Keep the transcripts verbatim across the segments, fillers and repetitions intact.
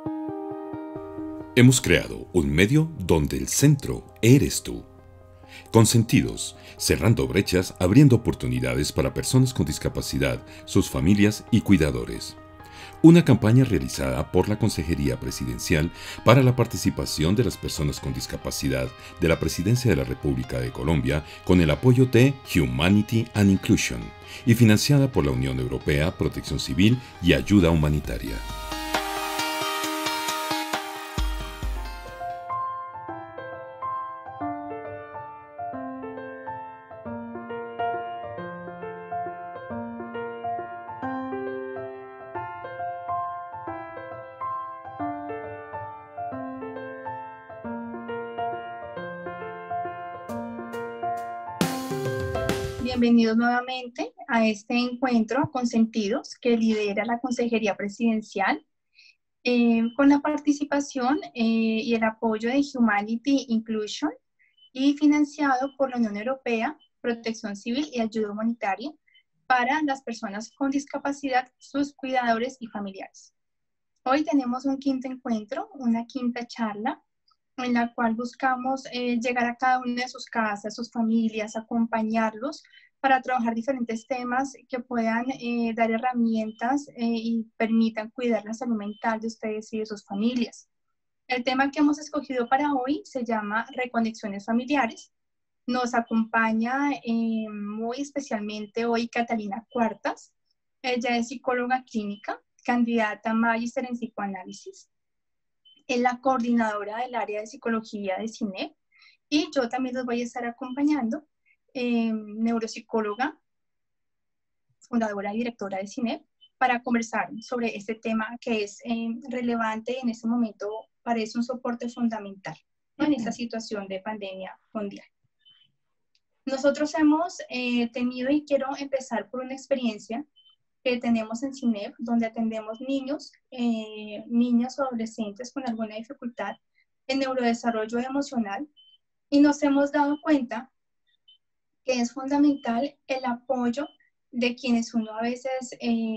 Hemos creado un medio donde el centro eres tú. Consentidos, cerrando brechas, abriendo oportunidades para personas con discapacidad, sus familias y cuidadores. Una campaña realizada por la Consejería Presidencial para la participación de las personas con discapacidad de la Presidencia de la República de Colombia con el apoyo de Humanity and Inclusion y financiada por la Unión Europea, Protección Civil y Ayuda Humanitaria. Bienvenidos nuevamente a este encuentro Consentidos que lidera la Consejería Presidencial eh, con la participación eh, y el apoyo de Humanity Inclusion y financiado por la Unión Europea, Protección Civil y Ayuda Humanitaria para las personas con discapacidad, sus cuidadores y familiares. Hoy tenemos un quinto encuentro, una quinta charla en la cual buscamos eh, llegar a cada una de sus casas, sus familias, acompañarlos para trabajar diferentes temas que puedan eh, dar herramientas eh, y permitan cuidar la salud mental de ustedes y de sus familias. El tema que hemos escogido para hoy se llama Reconexiones Familiares. Nos acompaña eh, muy especialmente hoy Catalina Cuartas. Ella es psicóloga clínica, candidata a magíster en psicoanálisis. Es la coordinadora del área de psicología de CINEP y yo también los voy a estar acompañando, eh, neuropsicóloga, fundadora y directora de CINEP, para conversar sobre este tema que es eh, relevante y en este momento parece un soporte fundamental, ¿no?, en esta situación de pandemia mundial. Nosotros hemos eh, tenido, y quiero empezar por una experiencia que tenemos en CINEP, donde atendemos niños, eh, niñas o adolescentes con alguna dificultad en neurodesarrollo emocional, y nos hemos dado cuenta que es fundamental el apoyo de quienes uno a veces eh,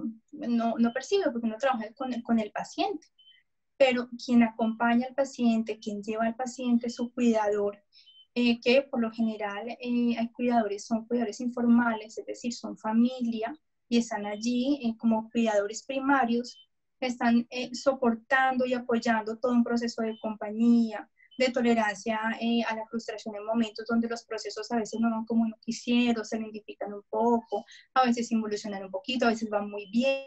no, no percibe, porque uno trabaja con el, con el paciente, pero quien acompaña al paciente, quien lleva al paciente, su cuidador, eh, que por lo general eh, hay cuidadores, son cuidadores informales, es decir, son familia, y están allí eh, como cuidadores primarios, están eh, soportando y apoyando todo un proceso de compañía, de tolerancia eh, a la frustración en momentos donde los procesos a veces no van como uno quisiera, se lentifican un poco, a veces involucionan un poquito, a veces van muy bien.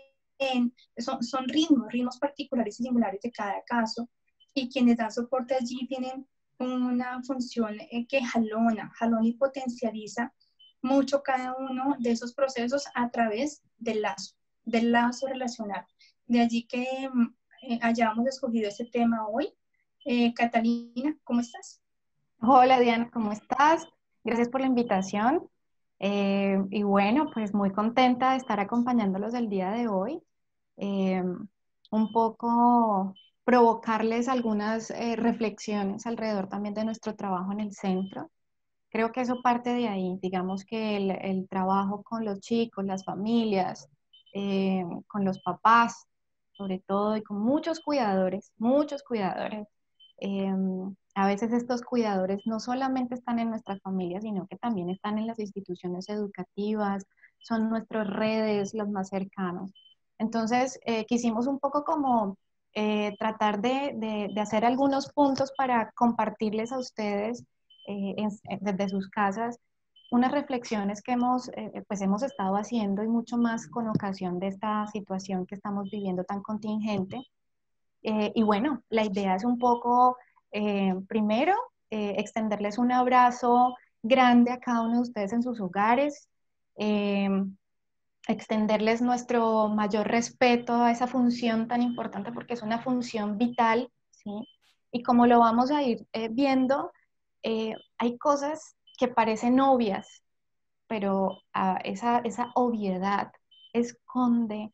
Son, son ritmos, ritmos particulares y singulares de cada caso, y quienes dan soporte allí tienen una función eh, que jalona, jalona y potencializa mucho cada uno de esos procesos a través del lazo, del lazo relacional. De allí que eh, hayamos escogido este tema hoy. Eh, Catalina, ¿cómo estás? Hola Diana, ¿cómo estás? Gracias por la invitación. Eh, y bueno, pues muy contenta de estar acompañándolos el día de hoy. Eh, un poco provocarles algunas eh, reflexiones alrededor también de nuestro trabajo en el centro. Creo que eso parte de ahí, digamos que el, el trabajo con los chicos, las familias, eh, con los papás, sobre todo, y con muchos cuidadores, muchos cuidadores. Eh, a veces estos cuidadores no solamente están en nuestras familias, sino que también están en las instituciones educativas, son nuestras redes, los más cercanos. Entonces, eh, quisimos un poco como eh, tratar de, de, de hacer algunos puntos para compartirles a ustedes eh, en, desde sus casas unas reflexiones que hemos, eh, pues hemos estado haciendo, y mucho más con ocasión de esta situación que estamos viviendo tan contingente. Eh, y bueno, la idea es un poco, eh, primero, eh, extenderles un abrazo grande a cada uno de ustedes en sus hogares, eh, extenderles nuestro mayor respeto a esa función tan importante porque es una función vital, ¿sí? Y como lo vamos a ir eh, viendo, eh, hay cosas que parecen obvias, pero uh, esa, esa obviedad esconde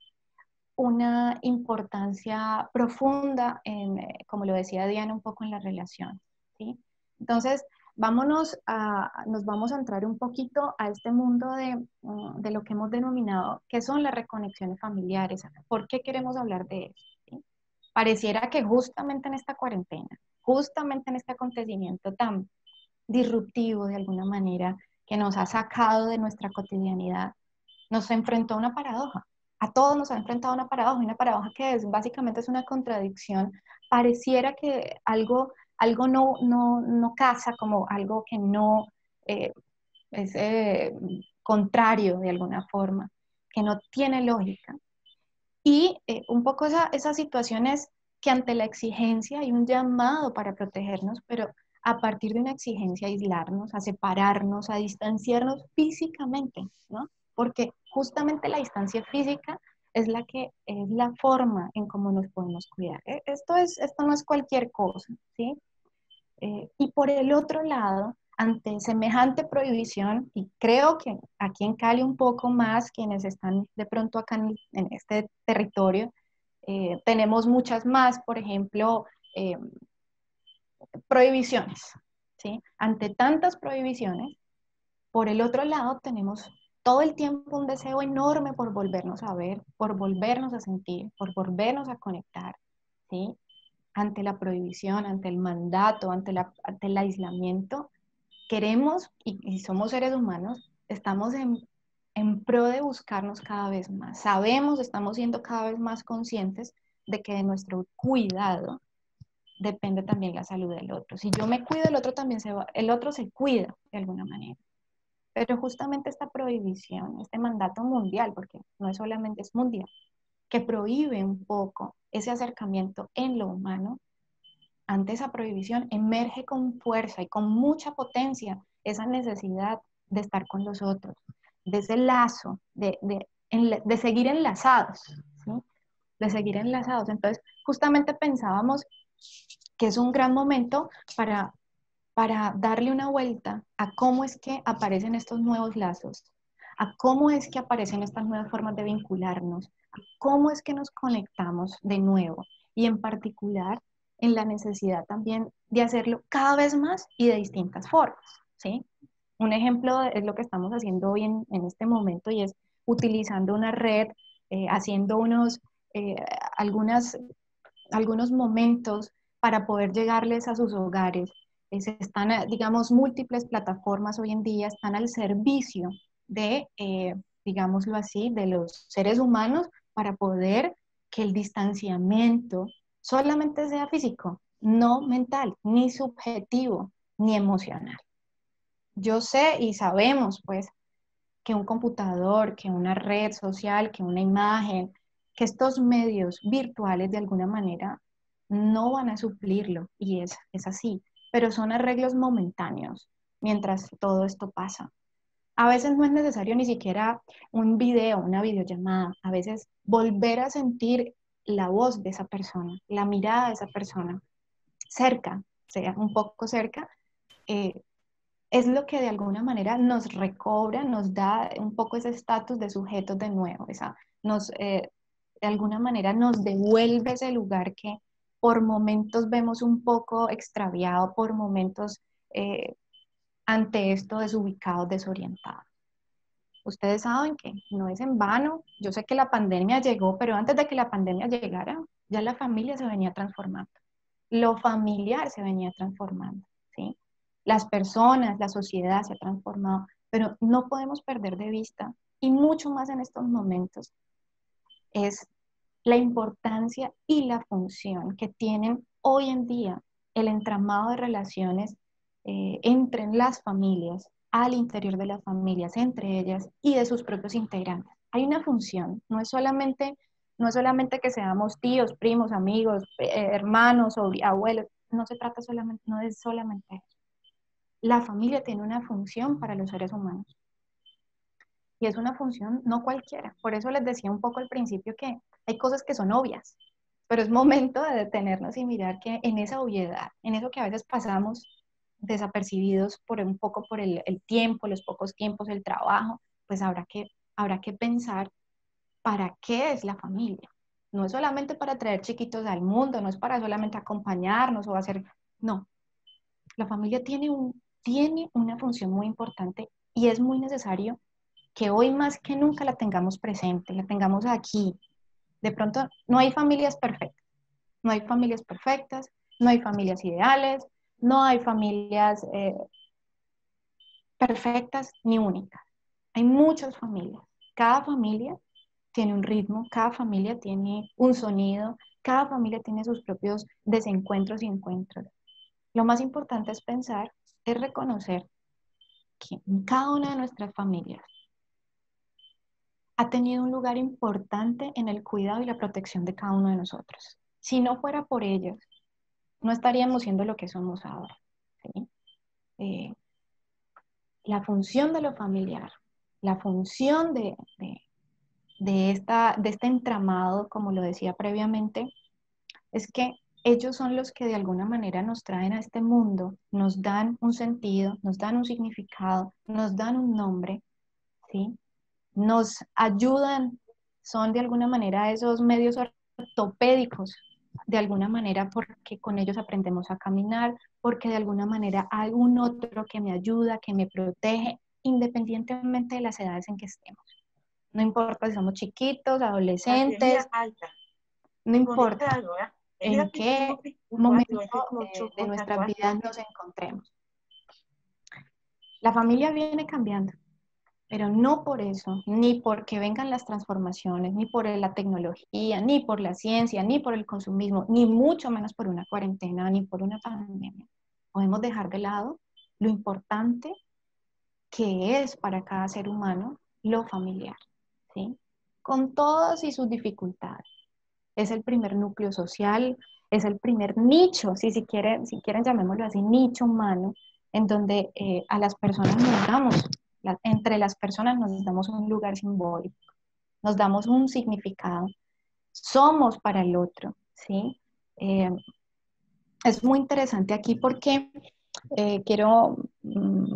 una importancia profunda en, eh, como lo decía Diana, un poco en la relación, ¿sí? Entonces, vámonos a, nos vamos a entrar un poquito a este mundo de, mm, de lo que hemos denominado, ¿qué son las reconexiones familiares? ¿Por qué queremos hablar de eso? ¿Sí? pareciera que justamente en esta cuarentena, justamente en este acontecimiento tan disruptivo de alguna manera, que nos ha sacado de nuestra cotidianidad, nos enfrentó a una paradoja. A todos nos ha enfrentado a una paradoja, una paradoja que es básicamente es una contradicción. Pareciera que algo, algo no, no, no casa, como algo que no eh, es eh, contrario de alguna forma, que no tiene lógica. Y eh, un poco esa, esas situaciones que ante la exigencia hay un llamado para protegernos, pero a partir de una exigencia a aislarnos, a separarnos, a distanciarnos físicamente, ¿no? Porque justamente la distancia física es la que es la forma en cómo nos podemos cuidar. ¿eh? Esto, es, esto no es cualquier cosa, ¿sí? Eh, y por el otro lado, ante semejante prohibición, y creo que aquí en Cali un poco más, quienes están de pronto acá en, en este territorio, eh, tenemos muchas más, por ejemplo, eh, prohibiciones, ¿sí? Ante tantas prohibiciones, por el otro lado tenemos todo el tiempo un deseo enorme por volvernos a ver, por volvernos a sentir, por volvernos a conectar, ¿sí? Ante la prohibición, ante el mandato, ante, la, ante el aislamiento, queremos, y, y somos seres humanos, estamos en, en pro de buscarnos cada vez más. Sabemos, estamos siendo cada vez más conscientes de que de nuestro cuidado depende también la salud del otro. Si yo me cuido, el otro también se va, el otro se cuida de alguna manera. Pero justamente esta prohibición, este mandato mundial, porque no es solamente es mundial, que prohíbe un poco ese acercamiento en lo humano, ante esa prohibición emerge con fuerza y con mucha potencia esa necesidad de estar con los otros, de ese lazo, de, de, de seguir enlazados, ¿sí? De seguir enlazados. Entonces, justamente pensábamos que es un gran momento para, para darle una vuelta a cómo es que aparecen estos nuevos lazos, a cómo es que aparecen estas nuevas formas de vincularnos, a cómo es que nos conectamos de nuevo y en particular en la necesidad también de hacerlo cada vez más y de distintas formas, ¿sí? Un ejemplo es lo que estamos haciendo hoy en, en este momento y es utilizando una red, eh, haciendo unos, eh, algunas, algunos momentos para poder llegarles a sus hogares. Eh, se están, eh, digamos, múltiples plataformas hoy en día están al servicio de, eh, digámoslo así, de los seres humanos para poder que el distanciamiento solamente sea físico, no mental, ni subjetivo, ni emocional. Yo sé y sabemos, pues, que un computador, que una red social, que una imagen, que estos medios virtuales de alguna manera no van a suplirlo, y es, es así, pero son arreglos momentáneos mientras todo esto pasa. A veces no es necesario ni siquiera un video, una videollamada, a veces volver a sentir la voz de esa persona, la mirada de esa persona, cerca, sea un poco cerca, eh, es lo que de alguna manera nos recobra, nos da un poco ese estatus de sujetos de nuevo, esa, nos, eh, de alguna manera nos devuelve ese lugar que por momentos vemos un poco extraviado, por momentos eh, ante esto desubicados, desorientados. Ustedes saben que no es en vano, yo sé que la pandemia llegó, pero antes de que la pandemia llegara, ya la familia se venía transformando, lo familiar se venía transformando, ¿sí? Las personas, la sociedad se ha transformado, pero no podemos perder de vista, y mucho más en estos momentos, es la importancia y la función que tienen hoy en día el entramado de relaciones eh, entre las familias, al interior de las familias, entre ellas y de sus propios integrantes. Hay una función, no es solamente, no es solamente que seamos tíos, primos, amigos, eh, hermanos o abuelos, no se trata solamente, no es solamente eso. La familia tiene una función para los seres humanos. Y es una función no cualquiera. Por eso les decía un poco al principio que hay cosas que son obvias, pero es momento de detenernos y mirar que en esa obviedad, en eso que a veces pasamos desapercibidos por un poco por el, el tiempo, los pocos tiempos, el trabajo, pues habrá que, habrá que pensar para qué es la familia. No es solamente para traer chiquitos al mundo, no es para solamente acompañarnos o hacer, no. La familia tiene, un, tiene una función muy importante y es muy necesario que hoy más que nunca la tengamos presente, la tengamos aquí. De pronto, no hay familias perfectas, No hay familias perfectas, no hay familias ideales, no hay familias eh, perfectas ni únicas. Hay muchas familias. Cada familia tiene un ritmo, cada familia tiene un sonido, cada familia tiene sus propios desencuentros y encuentros. Lo más importante es pensar, es reconocer que cada una de nuestras familias ha tenido un lugar importante en el cuidado y la protección de cada uno de nosotros. Si no fuera por ellos, no estaríamos siendo lo que somos ahora. ¿Sí? Eh, la función de lo familiar, la función de, de, de, esta, de este entramado, como lo decía previamente, es que ellos son los que de alguna manera nos traen a este mundo, nos dan un sentido, nos dan un significado, nos dan un nombre, ¿sí? Nos ayudan, son de alguna manera esos medios ortopédicos, de alguna manera porque con ellos aprendemos a caminar, porque de alguna manera hay un otro que me ayuda, que me protege, independientemente de las edades en que estemos. No importa si somos chiquitos, adolescentes, no importa en qué momento eh, de nuestras vidas nos encontremos. La familia viene cambiando, pero no por eso, ni porque vengan las transformaciones, ni por la tecnología, ni por la ciencia, ni por el consumismo, ni mucho menos por una cuarentena, ni por una pandemia. Podemos dejar de lado lo importante que es para cada ser humano lo familiar, ¿sí? Con todas y sus dificultades. Es el primer núcleo social, es el primer nicho, si, si, quieren, si quieren llamémoslo así, nicho humano, en donde eh, a las personas nos damos, la, entre las personas nos damos un lugar simbólico, nos damos un significado, somos para el otro, ¿sí? Eh, es muy interesante aquí porque eh, quiero mm,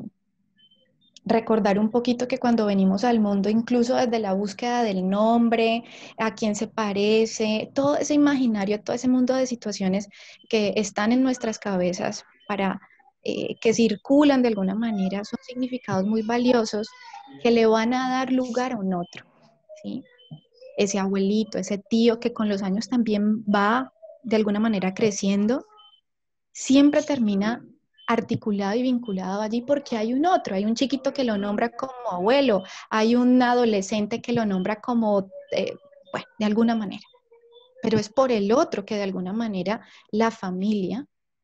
recordar un poquito que cuando venimos al mundo, incluso desde la búsqueda del nombre, a quién se parece, todo ese imaginario, todo ese mundo de situaciones que están en nuestras cabezas para eh, que circulan de alguna manera, son significados muy valiosos que le van a dar lugar a un otro, ¿sí? Ese abuelito, ese tío que con los años también va de alguna manera creciendo, siempre termina articulado y vinculado allí porque hay un otro, hay un chiquito que lo nombra como abuelo, hay un adolescente que lo nombra como, eh, bueno, de alguna manera, pero es por el otro que de alguna manera la familia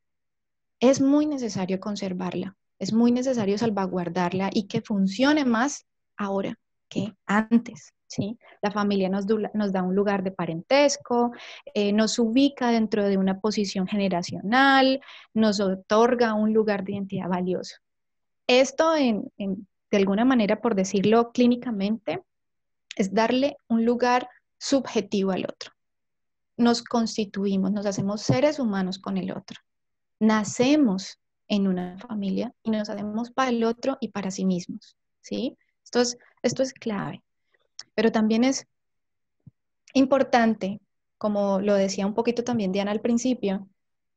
es muy necesario conservarla, es muy necesario salvaguardarla y que funcione más ahora que antes. ¿Sí? La familia nos, nos da un lugar de parentesco, eh, nos ubica dentro de una posición generacional, nos otorga un lugar de identidad valioso. Esto, en, en, de alguna manera, por decirlo clínicamente, es darle un lugar subjetivo al otro. Nos constituimos, nos hacemos seres humanos con el otro. Nacemos en una familia y nos hacemos para el otro y para sí mismos. ¿Sí? Esto es, esto es clave. Pero también es importante, como lo decía un poquito también Diana al principio,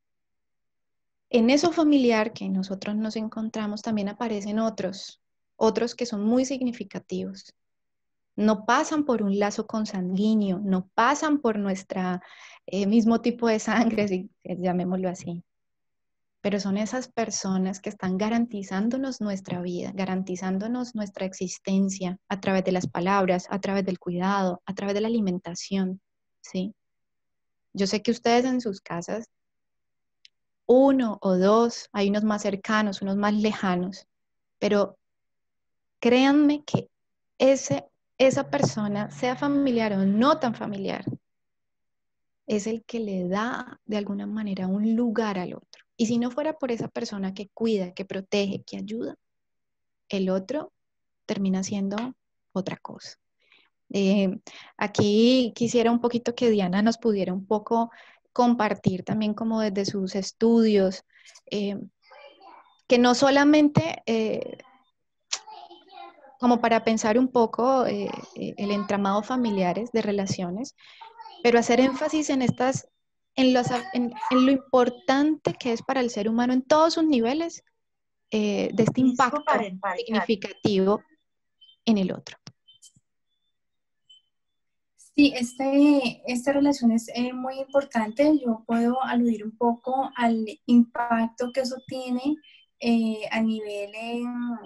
en eso familiar que nosotros nos encontramos también aparecen otros, otros que son muy significativos. No pasan por un lazo consanguíneo, no pasan por nuestro eh, mismo tipo de sangre, si, llamémoslo así. Pero son esas personas que están garantizándonos nuestra vida, garantizándonos nuestra existencia a través de las palabras, a través del cuidado, a través de la alimentación, ¿sí? Yo sé que ustedes en sus casas, uno o dos, hay unos más cercanos, unos más lejanos, pero créanme que ese, esa persona, sea familiar o no tan familiar, es el que le da de alguna manera un lugar al otro. Y si no fuera por esa persona que cuida, que protege, que ayuda, el otro termina siendo otra cosa. Eh, aquí quisiera un poquito que Diana nos pudiera un poco compartir también como desde sus estudios, eh, que no solamente eh, como para pensar un poco eh, el entramado familiares de relaciones, pero hacer énfasis en estas, en, los, en, en lo importante que es para el ser humano en todos sus niveles eh, de este impacto significativo en el otro. Sí, este, esta relación es eh, muy importante. Yo puedo aludir un poco al impacto que eso tiene eh, a nivel eh,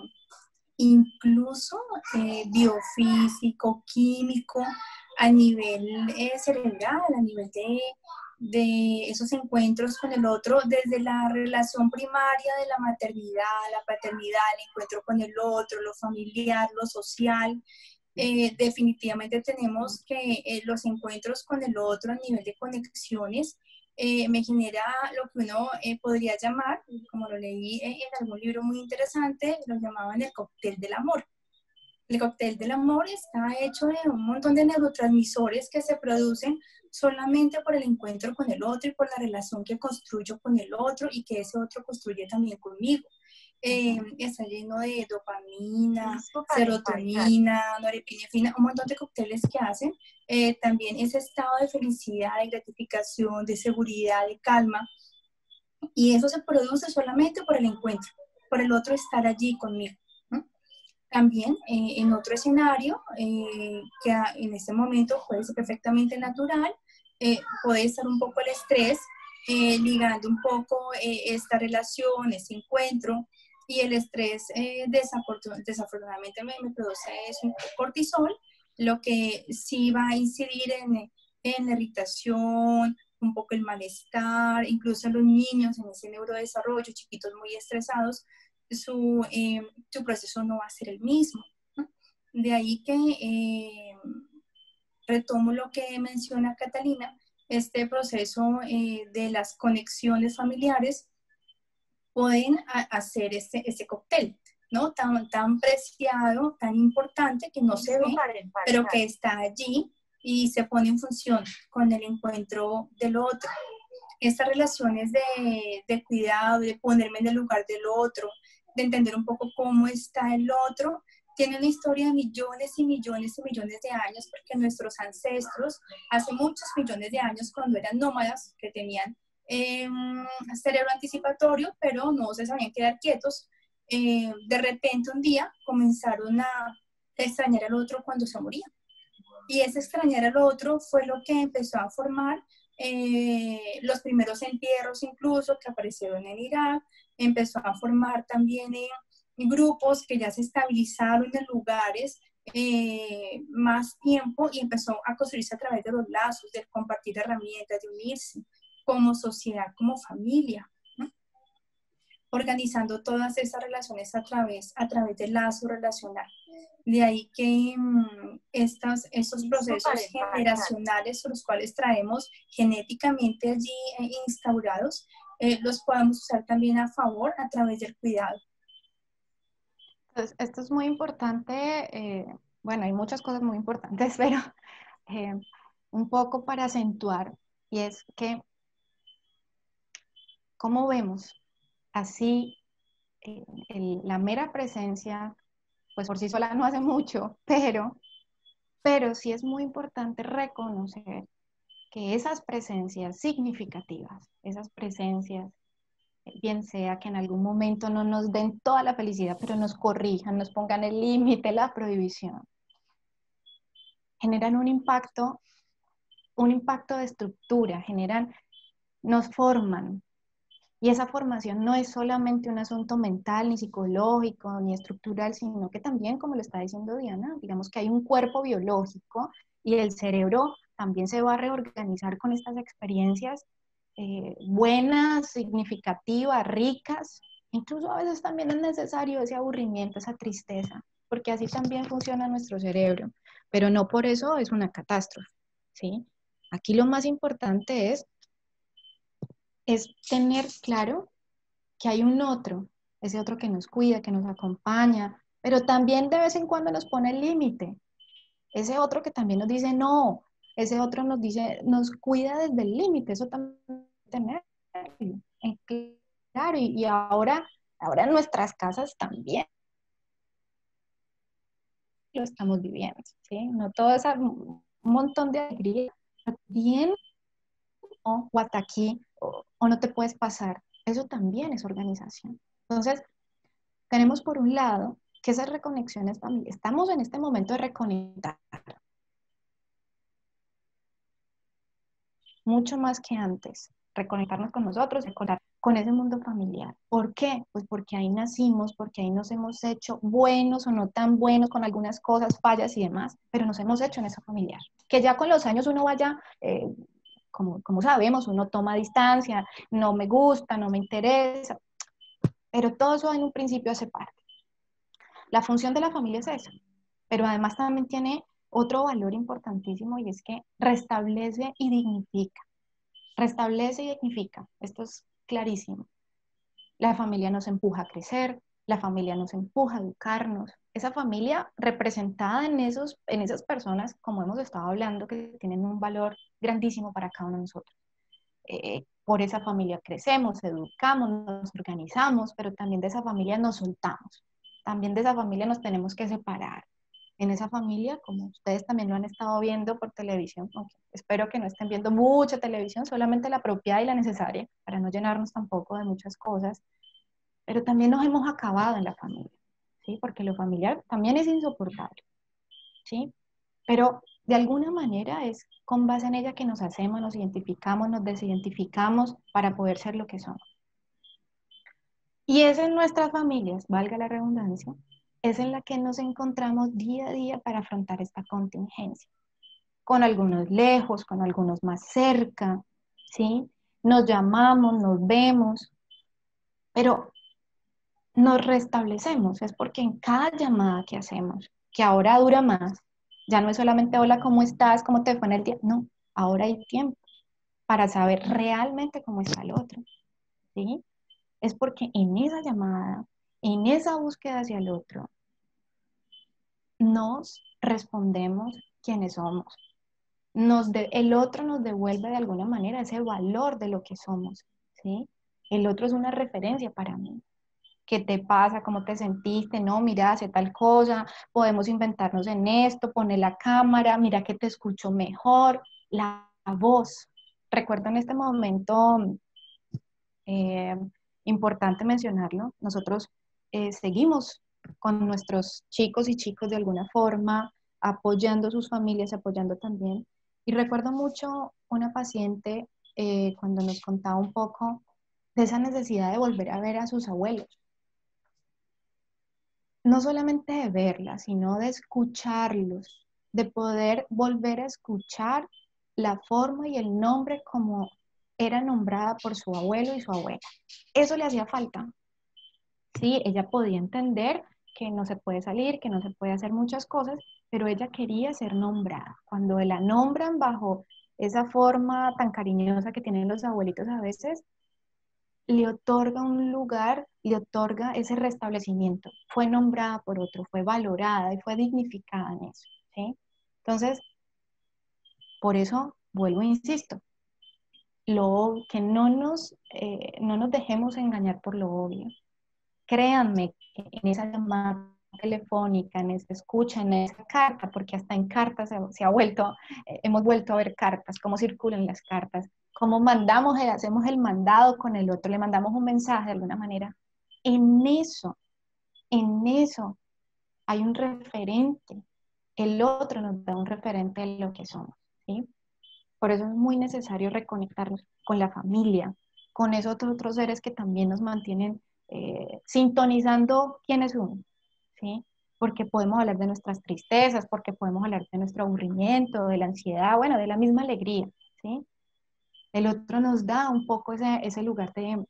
incluso eh, biofísico, químico, a nivel eh, cerebral, a nivel de, de esos encuentros con el otro, desde la relación primaria de la maternidad, la paternidad, el encuentro con el otro, lo familiar, lo social. Eh, definitivamente tenemos que eh, los encuentros con el otro a nivel de conexiones eh, me genera lo que uno eh, podría llamar, como lo leí en, en algún libro muy interesante, lo llamaban el cóctel del amor. El cóctel del amor está hecho de un montón de neurotransmisores que se producen solamente por el encuentro con el otro y por la relación que construyo con el otro y que ese otro construye también conmigo. Eh, está lleno de dopamina, serotonina, norepinefrina, un montón de cócteles que hacen. Eh, también ese estado de felicidad, de gratificación, de seguridad, de calma. Y eso se produce solamente por el encuentro, por el otro estar allí conmigo. ¿no? También eh, en otro escenario, eh, que en este momento puede ser perfectamente natural, eh, puede estar un poco el estrés, eh, ligando un poco eh, esta relación, este encuentro, y el estrés eh, desafortunadamente me, me produce es un cortisol, lo que sí va a incidir en, en la irritación, un poco el malestar, incluso los niños en ese neurodesarrollo, chiquitos muy estresados, su, eh, su proceso no va a ser el mismo. ¿no? De ahí que eh, retomo lo que menciona Catalina, este proceso eh, de las conexiones familiares pueden a, hacer este, este cóctel, ¿no? Tan, tan preciado, tan importante que no se ve, pero que está allí y se pone en función con el encuentro del otro. Estas relaciones de, de cuidado, de ponerme en el lugar del otro, de entender un poco cómo está el otro, tiene una historia de millones y millones y millones de años, porque nuestros ancestros, hace muchos millones de años, cuando eran nómadas, que tenían eh, cerebro anticipatorio, pero no se sabían quedar quietos, eh, de repente un día comenzaron a extrañar al otro cuando se moría. Y ese extrañar al otro fue lo que empezó a formar eh, los primeros entierros incluso que aparecieron en Irak, empezó a formar también en grupos que ya se estabilizaron en lugares eh, más tiempo y empezó a construirse a través de los lazos, de compartir herramientas, de unirse como sociedad, como familia, ¿no? Organizando todas esas relaciones a través, a través del lazo relacional. De ahí que mmm, estos, estos procesos generacionales, los cuales traemos genéticamente allí eh, instaurados, eh, los podemos usar también a favor a través del cuidado. Entonces, esto es muy importante, eh, bueno, hay muchas cosas muy importantes, pero eh, un poco para acentuar, y es que, ¿cómo vemos? Así, eh, el, la mera presencia, pues por sí sola no hace mucho, pero, pero sí es muy importante reconocer que esas presencias significativas, esas presencias, bien sea que en algún momento no nos den toda la felicidad, pero nos corrijan, nos pongan el límite, la prohibición, generan un impacto, un impacto de estructura, generan, nos forman. Y esa formación no es solamente un asunto mental, ni psicológico, ni estructural, sino que también, como lo está diciendo Diana, digamos que hay un cuerpo biológico y el cerebro también se va a reorganizar con estas experiencias eh, buenas, significativas, ricas. Incluso a veces también es necesario ese aburrimiento, esa tristeza, porque así también funciona nuestro cerebro, pero no por eso es una catástrofe, ¿sí? Aquí lo más importante es, es tener claro que hay un otro, ese otro que nos cuida, que nos acompaña, pero también de vez en cuando nos pone el límite, ese otro que también nos dice no, ese otro nos dice, nos cuida desde el límite, eso también tener claro, y, y ahora, ahora en nuestras casas también lo estamos viviendo, ¿sí? No todo es un montón de alegría, bien o, o hasta aquí, o, o no te puedes pasar, eso también es organización. Entonces, tenemos por un lado que esas reconexiones familiares, estamos en este momento de reconectar, mucho más que antes, reconectarnos con nosotros, reconectar con ese mundo familiar. ¿Por qué? Pues porque ahí nacimos, porque ahí nos hemos hecho buenos o no tan buenos con algunas cosas, fallas y demás, pero nos hemos hecho en esa familiar. Que ya con los años uno vaya, eh, como, como sabemos, uno toma distancia, no me gusta, no me interesa, pero todo eso en un principio hace parte. La función de la familia es esa, pero además también tiene otro valor importantísimo y es que restablece y dignifica. Restablece y dignifica. Esto es clarísimo. La familia nos empuja a crecer, la familia nos empuja a educarnos. Esa familia representada en, esos, en esas personas, como hemos estado hablando, que tienen un valor grandísimo para cada uno de nosotros. Eh, por esa familia crecemos, educamos, nos organizamos, pero también de esa familia nos soltamos. También de esa familia nos tenemos que separar. En esa familia, como ustedes también lo han estado viendo por televisión, aunque espero que no estén viendo mucha televisión, solamente la apropiada y la necesaria, para no llenarnos tampoco de muchas cosas, pero también nos hemos acabado en la familia, ¿sí? Porque lo familiar también es insoportable, ¿sí? Pero de alguna manera es con base en ella que nos hacemos, nos identificamos, nos desidentificamos para poder ser lo que somos. Y es en nuestras familias, valga la redundancia, es en la que nos encontramos día a día para afrontar esta contingencia. Con algunos lejos, con algunos más cerca, ¿sí? Nos llamamos, nos vemos, pero nos restablecemos. Es porque en cada llamada que hacemos, que ahora dura más, ya no es solamente hola, ¿cómo estás? ¿Cómo te fue en el día? No, ahora hay tiempo para saber realmente cómo está el otro, ¿sí? Es porque en esa llamada, en esa búsqueda hacia el otro, nos respondemos quiénes somos. Nos de, el otro nos devuelve de alguna manera ese valor de lo que somos, ¿sí? El otro es una referencia para mí. ¿Qué te pasa? ¿Cómo te sentiste? No, mira, hace tal cosa, podemos inventarnos en esto, pone la cámara, mira que te escucho mejor, la voz. Recuerdo en este momento, eh, importante mencionarlo, nosotros eh, seguimos con nuestros chicos y chicos de alguna forma, apoyando a sus familias, apoyando también. Y recuerdo mucho una paciente eh, cuando nos contaba un poco de esa necesidad de volver a ver a sus abuelos. No solamente de verlas, sino de escucharlos, de poder volver a escuchar la forma y el nombre como era nombrada por su abuelo y su abuela. Eso le hacía falta. Sí, ella podía entender que no se puede salir, que no se puede hacer muchas cosas, pero ella quería ser nombrada. Cuando la nombran bajo esa forma tan cariñosa que tienen los abuelitos a veces, le otorga un lugar, le otorga ese restablecimiento. Fue nombrada por otro, fue valorada y fue dignificada en eso, ¿sí? Entonces, por eso, vuelvo e insisto, lo, que no nos, eh, no nos dejemos engañar por lo obvio. Créanme que en esa llamada telefónica, en esa escucha, en esa carta, porque hasta en cartas se, se ha vuelto, eh, hemos vuelto a ver cartas, cómo circulan las cartas, cómo mandamos, el, hacemos el mandado con el otro, le mandamos un mensaje de alguna manera. En eso, en eso hay un referente. El otro nos da un referente de lo que somos, ¿sí? Por eso es muy necesario reconectarnos con la familia, con esos otros seres que también nos mantienen eh, sintonizando quién es uno, ¿sí? Porque podemos hablar de nuestras tristezas, porque podemos hablar de nuestro aburrimiento, de la ansiedad, bueno, de la misma alegría, ¿sí? El otro nos da un poco ese, ese lugar de,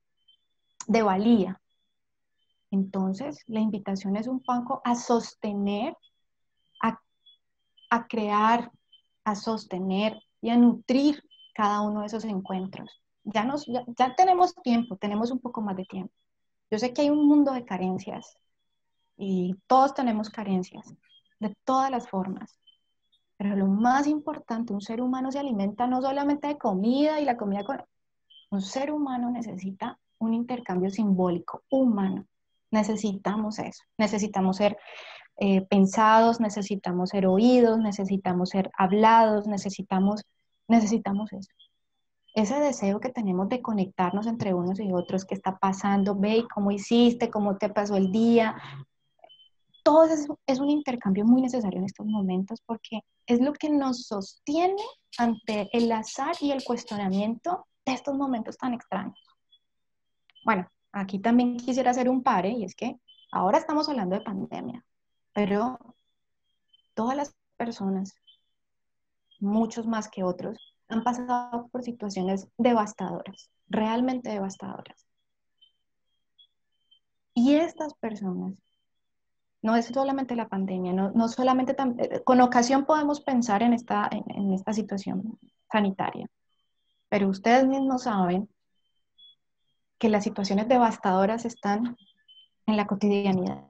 de valía. Entonces, la invitación es un poco a sostener, a, a crear, a sostener y a nutrir cada uno de esos encuentros. Ya, nos, ya, ya tenemos tiempo, tenemos un poco más de tiempo. Yo sé que hay un mundo de carencias y todos tenemos carencias de todas las formas, pero lo más importante, un ser humano se alimenta no solamente de comida y la comida con... Un ser humano necesita un intercambio simbólico, humano. Necesitamos eso, necesitamos ser eh, pensados, necesitamos ser oídos, necesitamos ser hablados, necesitamos, necesitamos eso. Ese deseo que tenemos de conectarnos entre unos y otros, qué está pasando, ve, cómo hiciste, cómo te pasó el día. todo es, es un intercambio muy necesario en estos momentos porque es lo que nos sostiene ante el azar y el cuestionamiento de estos momentos tan extraños. Bueno, aquí también quisiera hacer un pare y es que ahora estamos hablando de pandemia, pero todas las personas, muchos más que otros, han pasado por situaciones devastadoras, realmente devastadoras. Y estas personas, no es solamente la pandemia, no, no solamente, tan, con ocasión podemos pensar en esta, en, en esta situación sanitaria, pero ustedes mismos saben que las situaciones devastadoras están en la cotidianidad.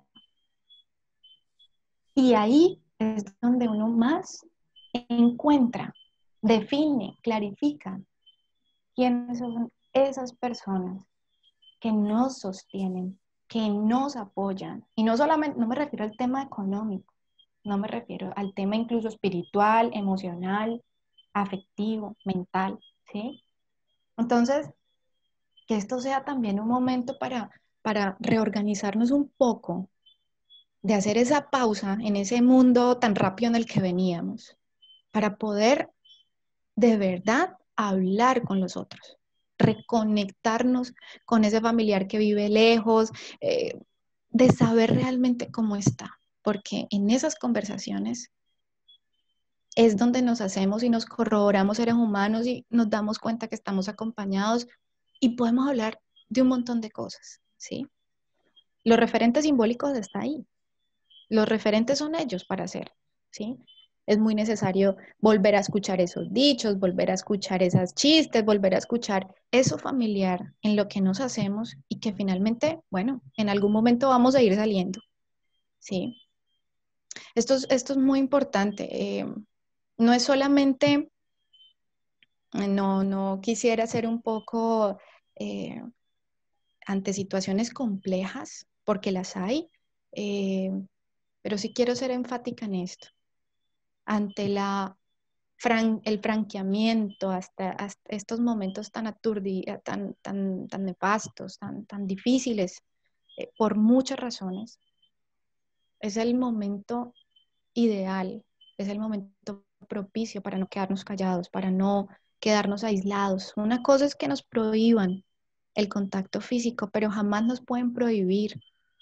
Y ahí es donde uno más encuentra, define, clarifica quiénes son esas personas que nos sostienen, que nos apoyan. Y no solamente, no me refiero al tema económico, no me refiero al tema incluso espiritual, emocional, afectivo, mental, ¿sí? Entonces, que esto sea también un momento para, para reorganizarnos un poco, de hacer esa pausa en ese mundo tan rápido en el que veníamos, para poder de verdad hablar con los otros, reconectarnos con ese familiar que vive lejos, eh, de saber realmente cómo está, porque en esas conversaciones es donde nos hacemos y nos corroboramos seres humanos y nos damos cuenta que estamos acompañados y podemos hablar de un montón de cosas, ¿sí? Los referentes simbólicos están ahí, los referentes son ellos para hacer, ¿sí? Es muy necesario volver a escuchar esos dichos, volver a escuchar esas chistes, volver a escuchar eso familiar en lo que nos hacemos y que finalmente, bueno, en algún momento vamos a ir saliendo, ¿sí? Esto es, esto es muy importante. Eh, no es solamente, no, no quisiera ser un poco eh, ante situaciones complejas, porque las hay, eh, pero sí quiero ser enfática en esto. Ante la Fran, el franqueamiento, hasta, hasta estos momentos tan aturdidos, tan, tan, tan nefastos, tan, tan difíciles, eh, por muchas razones, es el momento ideal, es el momento propicio para no quedarnos callados, para no quedarnos aislados. Una cosa es que nos prohíban el contacto físico, pero jamás nos pueden prohibir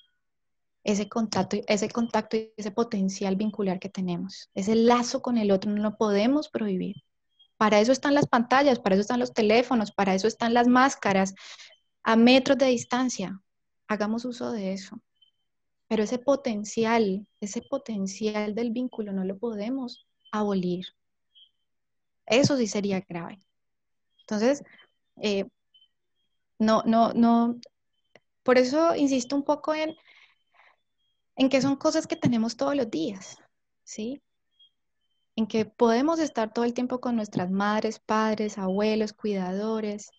ese contacto, ese contacto y ese potencial vincular que tenemos. Ese lazo con el otro no lo podemos prohibir. Para eso están las pantallas, para eso están los teléfonos, para eso están las máscaras a metros de distancia. Hagamos uso de eso. Pero ese potencial, ese potencial del vínculo no lo podemos abolir. Eso sí sería grave. Entonces, eh, no, no, no, por eso insisto un poco en, en que son cosas que tenemos todos los días, ¿sí? En que podemos estar todo el tiempo con nuestras madres, padres, abuelos, cuidadores,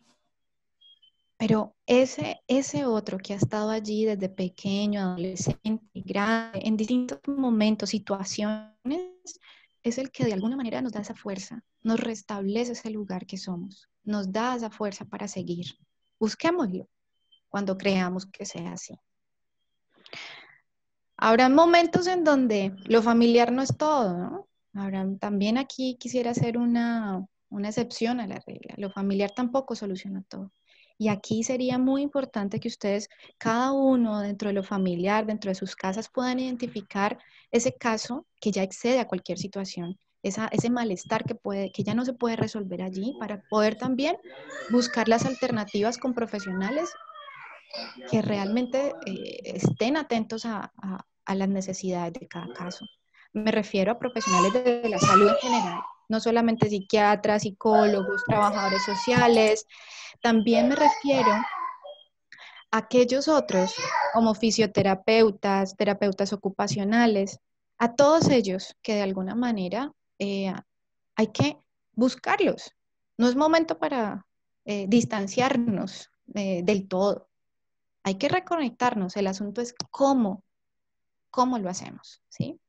pero ese, ese otro que ha estado allí desde pequeño, adolescente, grande, en distintos momentos, situaciones, es el que de alguna manera nos da esa fuerza, nos restablece ese lugar que somos, nos da esa fuerza para seguir. Busquémoslo cuando creamos que sea así. Habrá momentos en donde lo familiar no es todo, ¿no? Habrá, también aquí quisiera hacer una, una excepción a la regla. Lo familiar tampoco soluciona todo. Y aquí sería muy importante que ustedes, cada uno dentro de lo familiar, dentro de sus casas, puedan identificar ese caso que ya excede a cualquier situación, esa, ese malestar que, puede, que ya no se puede resolver allí, para poder también buscar las alternativas con profesionales que realmente eh, estén atentos a, a, a las necesidades de cada caso. Me refiero a profesionales de la salud en general, no solamente psiquiatras, psicólogos, trabajadores sociales. También me refiero a aquellos otros como fisioterapeutas, terapeutas ocupacionales, a todos ellos que de alguna manera eh, hay que buscarlos. No es momento para eh, distanciarnos eh, del todo. Hay que reconectarnos. El asunto es cómo, cómo lo hacemos, ¿sí?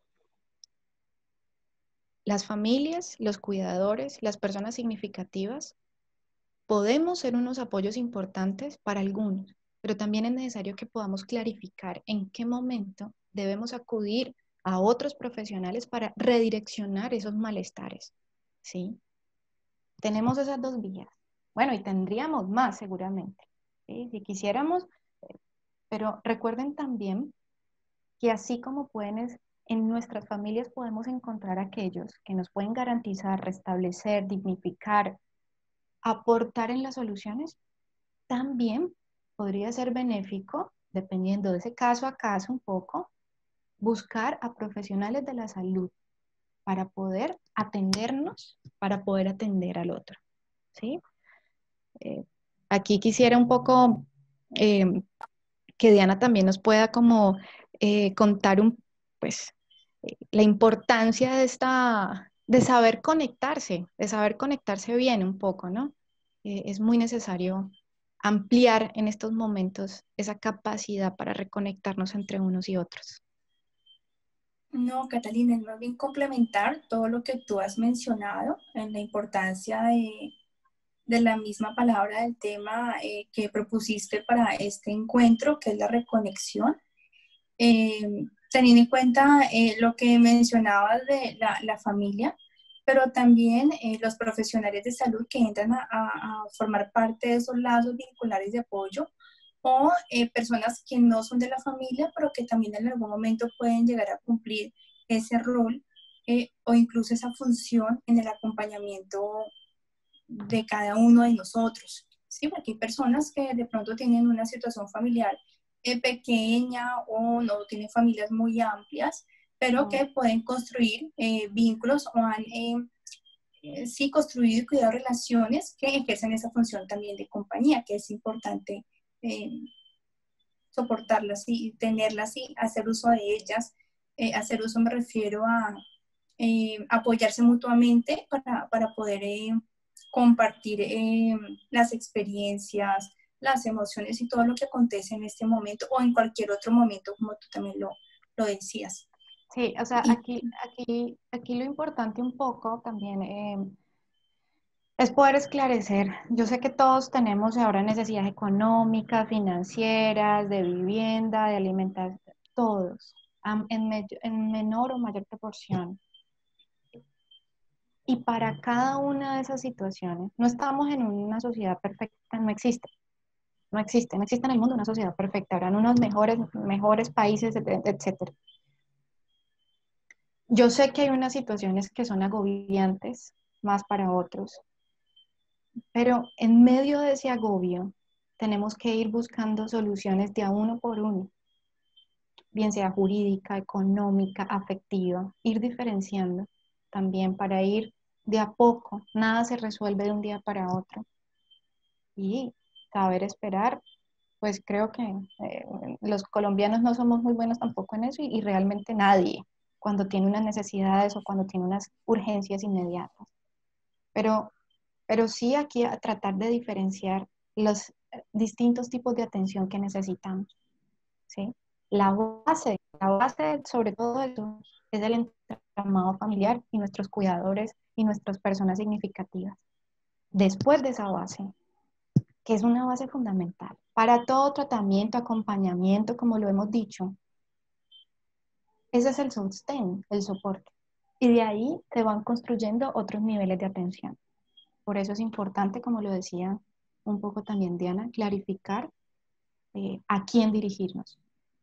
Las familias, los cuidadores, las personas significativas, podemos ser unos apoyos importantes para algunos, pero también es necesario que podamos clarificar en qué momento debemos acudir a otros profesionales para redireccionar esos malestares, ¿sí? Tenemos esas dos vías. Bueno, y tendríamos más seguramente, ¿sí? Si quisiéramos, pero recuerden también que así como pueden, en nuestras familias podemos encontrar aquellos que nos pueden garantizar, restablecer, dignificar, aportar en las soluciones, también podría ser benéfico, dependiendo de ese caso a caso un poco, buscar a profesionales de la salud para poder atendernos, para poder atender al otro, ¿sí? Eh, aquí quisiera un poco eh, que Diana también nos pueda como eh, contar un, pues, eh, la importancia de esta, de saber conectarse, de saber conectarse bien un poco, ¿no? Eh, es muy necesario ampliar en estos momentos esa capacidad para reconectarnos entre unos y otros. No, Catalina, es más bien complementar todo lo que tú has mencionado en la importancia de, de la misma palabra del tema eh, que propusiste para este encuentro, que es la reconexión. Eh, Teniendo en cuenta eh, lo que mencionabas de la, la familia, pero también eh, los profesionales de salud que entran a, a, a formar parte de esos lazos vinculares de apoyo, o eh, personas que no son de la familia, pero que también en algún momento pueden llegar a cumplir ese rol eh, o incluso esa función en el acompañamiento de cada uno de nosotros, ¿sí? Porque hay personas que de pronto tienen una situación familiar eh, pequeña o no tienen familias muy amplias, pero que pueden construir eh, vínculos o han eh, eh, sí construido y cuidado relaciones que ejercen esa función también de compañía, que es importante eh, soportarlas y tenerlas y hacer uso de ellas. Eh, hacer uso me refiero a eh, apoyarse mutuamente para, para poder eh, compartir eh, las experiencias, las emociones y todo lo que acontece en este momento o en cualquier otro momento, como tú también lo, lo decías. Sí, o sea, Y, aquí, aquí, aquí lo importante un poco también eh, es poder esclarecer. Yo sé que todos tenemos ahora necesidades económicas, financieras, de vivienda, de alimentación, todos, am- en, me- en menor o mayor proporción. Y para cada una de esas situaciones, no estamos en una sociedad perfecta, no existe, no existe, no existe en el mundo una sociedad perfecta. Habrán unos mejores, mejores países, et- etcétera. Yo sé que hay unas situaciones que son agobiantes más para otros, pero en medio de ese agobio tenemos que ir buscando soluciones de a uno por uno, bien sea jurídica, económica, afectiva, ir diferenciando también para ir de a poco. Nada se resuelve de un día para otro. Y saber esperar, pues creo que eh, los colombianos no somos muy buenos tampoco en eso y, y realmente nadie cuando tiene unas necesidades o cuando tiene unas urgencias inmediatas. Pero, pero sí aquí a tratar de diferenciar los eh, distintos tipos de atención que necesitamos, ¿sí? La base, la base sobre todo eso es el entramado familiar y nuestros cuidadores y nuestras personas significativas. Después de esa base, que es una base fundamental para todo tratamiento, acompañamiento, como lo hemos dicho, ese es el sostén, el soporte. Y de ahí se van construyendo otros niveles de atención. Por eso es importante, como lo decía un poco también Diana, clarificar eh, a quién dirigirnos.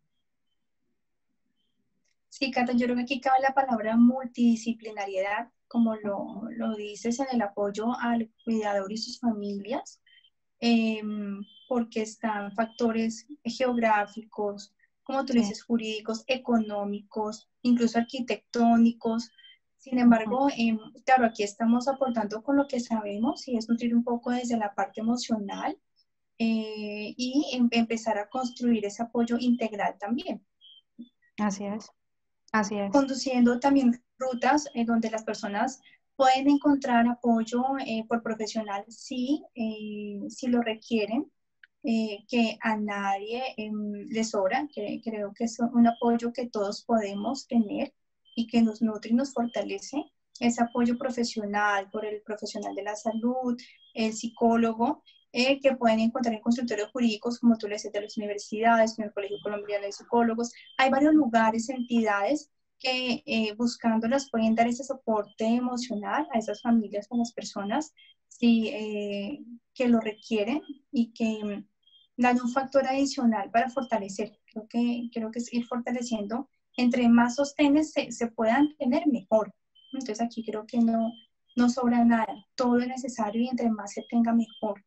sí, Cata, yo creo que aquí cabe la palabra multidisciplinariedad, como lo, lo dices en el apoyo al cuidador y sus familias, eh, porque están factores geográficos, como tú Sí. dices, jurídicos, económicos, incluso arquitectónicos. Sin Ujú. embargo, eh, claro, aquí estamos aportando con lo que sabemos y es nutrir un poco desde la parte emocional eh, y em empezar a construir ese apoyo integral también. Así es, así es. Conduciendo también rutas en donde las personas pueden encontrar apoyo eh, por profesionales si, eh, si lo requieren, eh, que a nadie eh, les sobra, que creo que es un apoyo que todos podemos tener y que nos nutre y nos fortalece, ese apoyo profesional por el profesional de la salud, el psicólogo, eh, que pueden encontrar en consultorios jurídicos, como tú le dices, de las universidades, en el Colegio Colombiano de Psicólogos. Hay varios lugares, entidades que eh, buscándolas pueden dar ese soporte emocional a esas familias, a las personas, sí, eh, que lo requieren y que mm, dan un factor adicional para fortalecer. Creo que, creo que es ir fortaleciendo. Entre más sostenes se, se puedan tener, mejor. Entonces aquí creo que no, no sobra nada. Todo es necesario y entre más se tenga, mejor.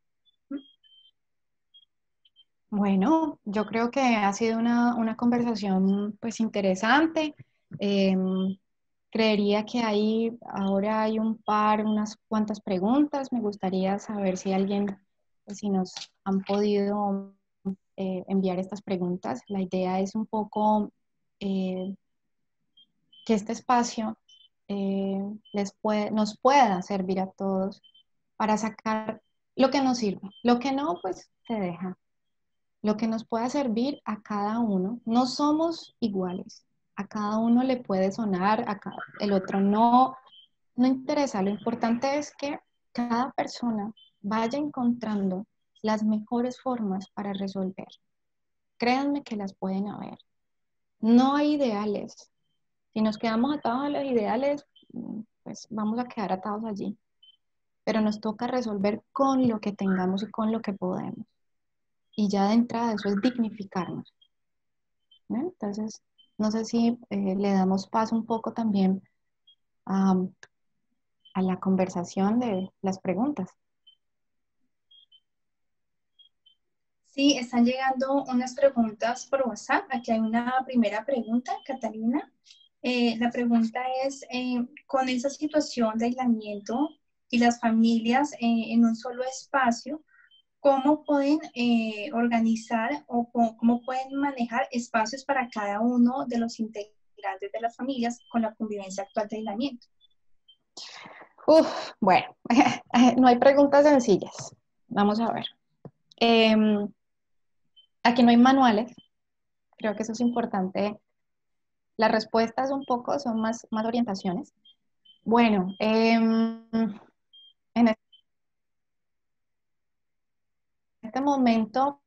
Bueno, yo creo que ha sido una, una conversación pues interesante. Em, creería que ahí ahora hay un par, unas cuantas preguntas. Me gustaría saber si alguien, pues, si nos han podido eh, enviar estas preguntas. La idea es un poco eh, que este espacio eh, les puede, nos pueda servir a todos para sacar lo que nos sirve. Lo que no, pues se deja. Lo que nos pueda servir a cada uno. No somos iguales. A cada uno le puede sonar, a cada, el otro no. No interesa. Lo importante es que cada persona vaya encontrando las mejores formas para resolver. Créanme que las pueden haber. No hay ideales. Si nos quedamos atados a los ideales, pues vamos a quedar atados allí. Pero nos toca resolver con lo que tengamos y con lo que podemos. Y ya de entrada eso es dignificarnos. ¿No? Entonces, no sé si eh, le damos paso un poco también a, a la conversación de las preguntas. Sí, están llegando unas preguntas por WhatsApp. Aquí hay una primera pregunta, Catalina. Eh, la pregunta es, eh, con esa situación de aislamiento y las familias eh, en un solo espacio, ¿cómo pueden eh, organizar o cómo, cómo pueden manejar espacios para cada uno de los integrantes de las familias con la convivencia actual de aislamiento? Uf, bueno, no hay preguntas sencillas. Vamos a ver. Eh, aquí no hay manuales. Creo que eso es importante. Las respuestas un poco son más, más orientaciones. Bueno, eh, en este momento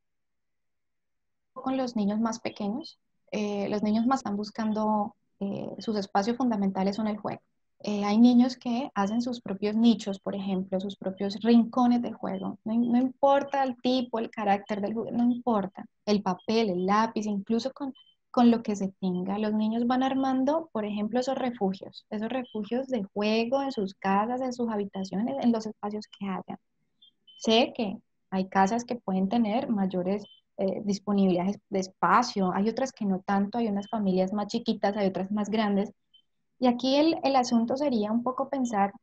con los niños más pequeños, eh, los niños más están buscando eh, sus espacios fundamentales son el juego. Eh, hay niños que hacen sus propios nichos, por ejemplo, sus propios rincones de juego. No, no importa el tipo, el carácter del juego, no importa. El papel, el lápiz, incluso con, con lo que se tenga. Los niños van armando, por ejemplo, esos refugios, esos refugios de juego en sus casas, en sus habitaciones, en los espacios que hayan. Sé que hay casas que pueden tener mayores eh, disponibilidades de espacio, hay otras que no tanto, hay unas familias más chiquitas, hay otras más grandes. Y aquí el, el asunto sería un poco pensar,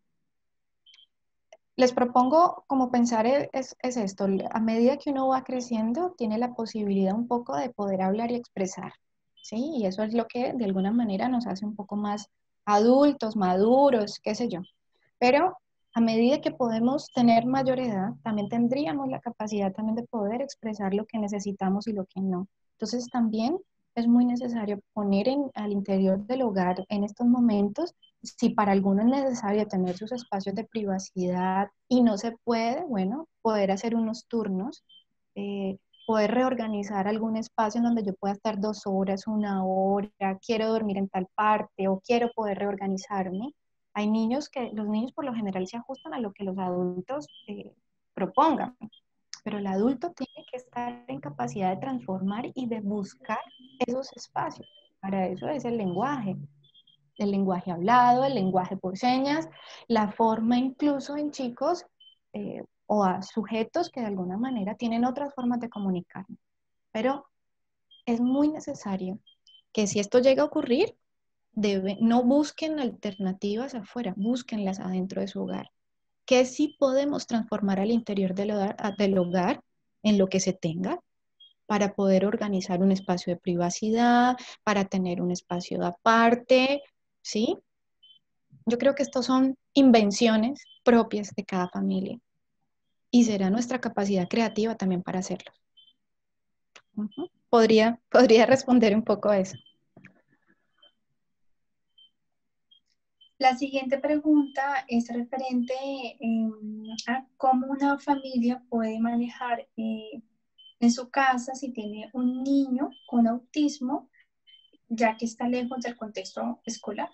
les propongo como pensar e- es, es esto, a medida que uno va creciendo, tiene la posibilidad un poco de poder hablar y expresar, ¿sí? Y eso es lo que de alguna manera nos hace un poco más adultos, maduros, qué sé yo. Pero a medida que podemos tener mayor edad, también tendríamos la capacidad también de poder expresar lo que necesitamos y lo que no. Entonces también es muy necesario poner en, al interior del hogar en estos momentos, si para alguno es necesario tener sus espacios de privacidad y no se puede, bueno, poder hacer unos turnos, eh, poder reorganizar algún espacio en donde yo pueda estar dos horas, una hora, quiero dormir en tal parte o quiero poder reorganizarme. Hay niños que, los niños por lo general se ajustan a lo que los adultos eh, propongan, pero el adulto tiene que estar en capacidad de transformar y de buscar esos espacios. Para eso es el lenguaje, el lenguaje hablado, el lenguaje por señas, la forma incluso en chicos eh, o a sujetos que de alguna manera tienen otras formas de comunicar. Pero es muy necesario que si esto llega a ocurrir, debe, no busquen alternativas afuera, búsquenlas adentro de su hogar. Que sí podemos transformar al interior del hogar, del hogar en lo que se tenga para poder organizar un espacio de privacidad, para tener un espacio de aparte, ¿sí? Yo creo que estos son invenciones propias de cada familia y será nuestra capacidad creativa también para hacerlo. Uh-huh. Podría, podría responder un poco a eso. La siguiente pregunta es referente eh, a cómo una familia puede manejar eh, en su casa si tiene un niño con autismo, ya que está lejos del contexto escolar.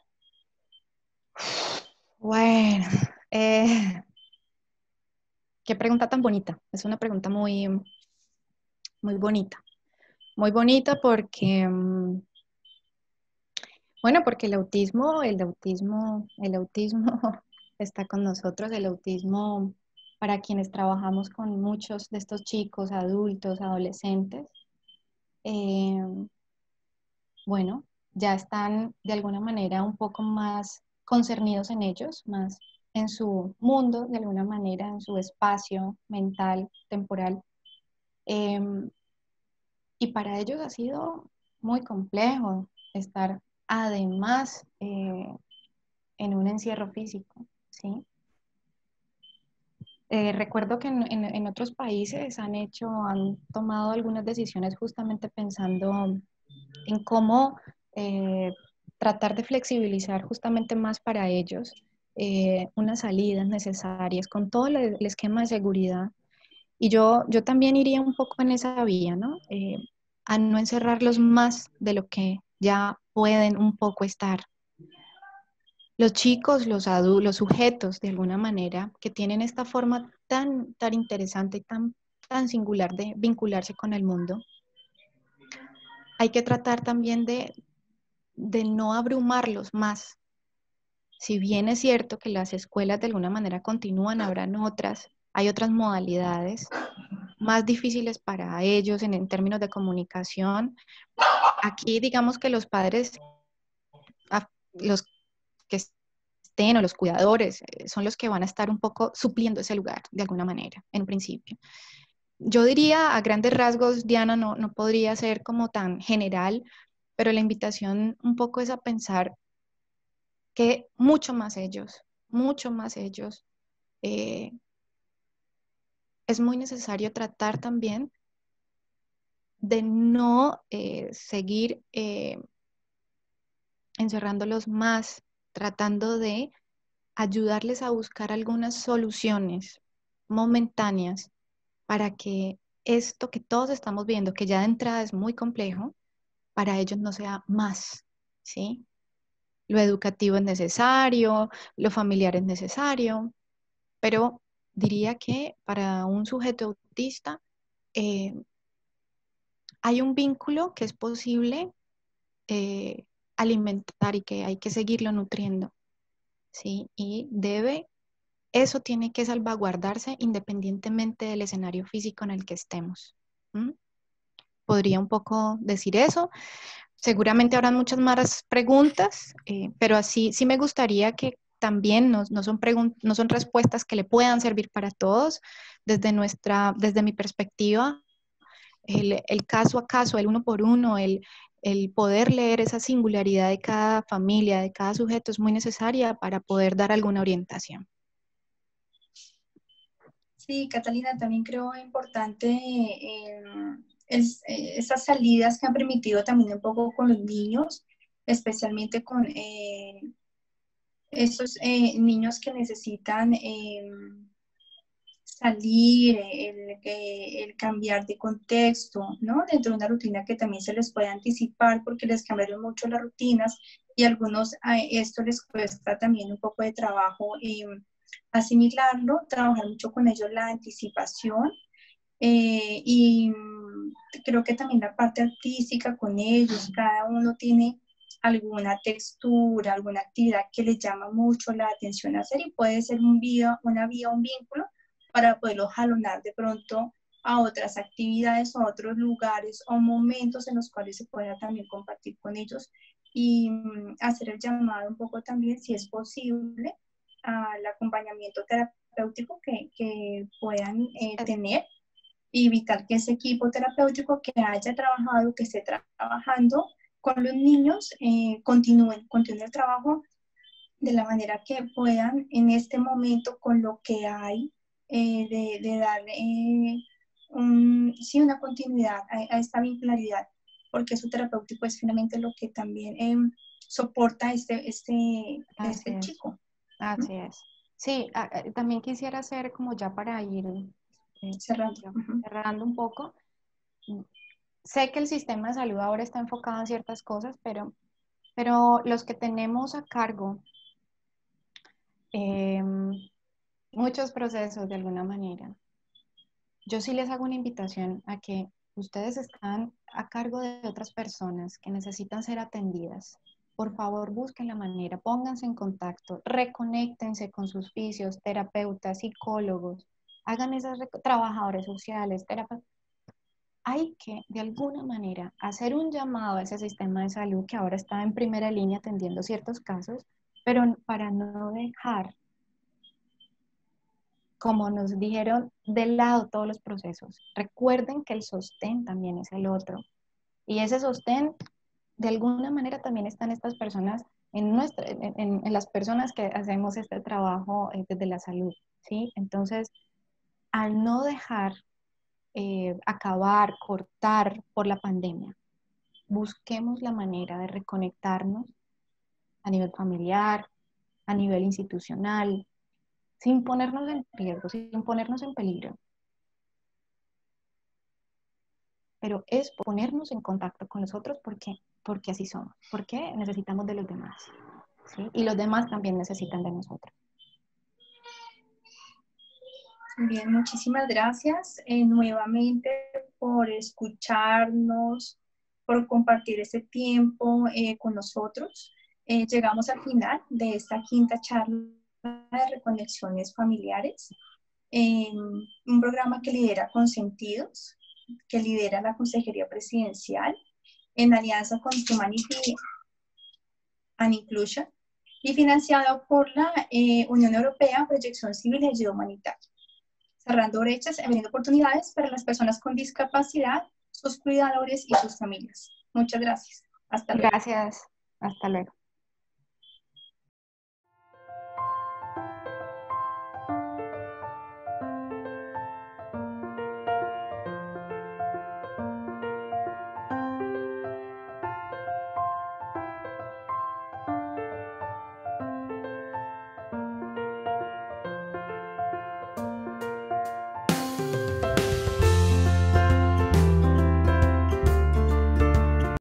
Bueno, eh, qué pregunta tan bonita. Es una pregunta muy, muy bonita. Muy bonita porque, mm, bueno, porque el autismo, el autismo, el autismo está con nosotros. El autismo, para quienes trabajamos con muchos de estos chicos, adultos, adolescentes, eh, bueno, ya están de alguna manera un poco más concernidos en ellos, más en su mundo, de alguna manera, en su espacio mental, temporal. Eh, y para ellos ha sido muy complejo estar además eh, en un encierro físico, ¿sí? Eh, recuerdo que en, en, en otros países han hecho, han tomado algunas decisiones justamente pensando en cómo eh, tratar de flexibilizar justamente más para ellos eh, unas salidas necesarias con todo el, el esquema de seguridad. Y yo, yo también iría un poco en esa vía, ¿no? Eh, a no encerrarlos más de lo que ya pueden un poco estar. Los chicos, los adultos, los sujetos, de alguna manera, que tienen esta forma tan, tan interesante y tan, tan singular de vincularse con el mundo, hay que tratar también de, de no abrumarlos más. Si bien es cierto que las escuelas de alguna manera continúan, habrán otras, hay otras modalidades más difíciles para ellos en, en términos de comunicación. Aquí digamos que los padres, los que estén o los cuidadores, eh, son los que van a estar un poco supliendo ese lugar de alguna manera, en principio. Yo diría a grandes rasgos, Diana, no, no podría ser como tan general, pero la invitación un poco es a pensar que mucho más ellos, mucho más ellos, eh, es muy necesario tratar también de no eh, seguir eh, encerrándolos más, tratando de ayudarles a buscar algunas soluciones momentáneas para que esto que todos estamos viendo, que ya de entrada es muy complejo, para ellos no sea más, ¿sí? Lo educativo es necesario, lo familiar es necesario, pero diría que para un sujeto autista eh, hay un vínculo que es posible eh, alimentar y que hay que seguirlo nutriendo, ¿sí? Y debe, eso tiene que salvaguardarse independientemente del escenario físico en el que estemos. ¿Mm? Podría un poco decir eso. Seguramente habrán muchas más preguntas, eh, pero así sí me gustaría que también no, no, son no son respuestas que le puedan servir para todos. Desde, nuestra, desde mi perspectiva, el, el caso a caso, el uno por uno, el, el poder leer esa singularidad de cada familia, de cada sujeto, es muy necesaria para poder dar alguna orientación. Sí, Catalina, también creo importante eh, es, eh, esas salidas que han permitido también un poco con los niños, especialmente con eh, esos eh, niños que necesitan eh, salir, el, el, el cambiar de contexto, ¿no? Dentro de una rutina que también se les puede anticipar porque les cambiaron mucho las rutinas y a algunos a esto les cuesta también un poco de trabajo eh, asimilarlo, trabajar mucho con ellos la anticipación eh, y creo que también la parte artística con ellos, cada uno tiene alguna textura, alguna actividad que les llama mucho la atención hacer y puede ser un vía, una vía, un vínculo para poderlo jalonar de pronto a otras actividades o a otros lugares o momentos en los cuales se pueda también compartir con ellos y um, hacer el llamado un poco también, si es posible, al acompañamiento terapéutico que, que puedan eh, tener y evitar que ese equipo terapéutico que haya trabajado, que esté tra trabajando con los niños, eh, continúen, continúen el trabajo de la manera que puedan en este momento con lo que hay, eh, de, de dar eh, un, sí, una continuidad a, a esta vincularidad. porque eso terapéutico es finalmente lo que también eh, soporta este, este, este es. chico. Así ¿Mm? es. Sí, a, a, también quisiera hacer como ya para ir eh, cerrando. ya, Uh-huh. cerrando un poco. Sé que el sistema de salud ahora está enfocado en ciertas cosas, pero, pero los que tenemos a cargo eh, muchos procesos de alguna manera, yo sí les hago una invitación a que ustedes están a cargo de otras personas que necesitan ser atendidas. Por favor, busquen la manera, pónganse en contacto, reconéctense con sus fisios, terapeutas, psicólogos, hagan esas trabajadores sociales, terapeutas. Hay que, de alguna manera, hacer un llamado a ese sistema de salud que ahora está en primera línea atendiendo ciertos casos, pero para no dejar, como nos dijeron, de lado todos los procesos. Recuerden que el sostén también es el otro. Y ese sostén, de alguna manera, también están estas personas, en, nuestra, en, en, en las personas que hacemos este trabajo eh, desde la salud, ¿sí? Entonces, al no dejar eh, acabar, cortar por la pandemia, busquemos la manera de reconectarnos a nivel familiar, a nivel institucional, sin ponernos en riesgo, sin ponernos en peligro. Pero es ponernos en contacto con los otros porque, porque así somos, porque necesitamos de los demás, ¿sí? Y los demás también necesitan de nosotros. Bien, muchísimas gracias eh, nuevamente por escucharnos, por compartir este tiempo eh, con nosotros. Eh, llegamos al final de esta quinta charla de Reconexiones Familiares, eh, un programa que lidera Consentidos, que lidera la Consejería Presidencial en alianza con Humanity and Inclusion y financiado por la eh, Unión Europea, Proyección Civil y Ayuda Humanitaria. Cerrando brechas y abriendo oportunidades para las personas con discapacidad, sus cuidadores y sus familias. Muchas gracias. Hasta luego. Gracias. Hasta luego.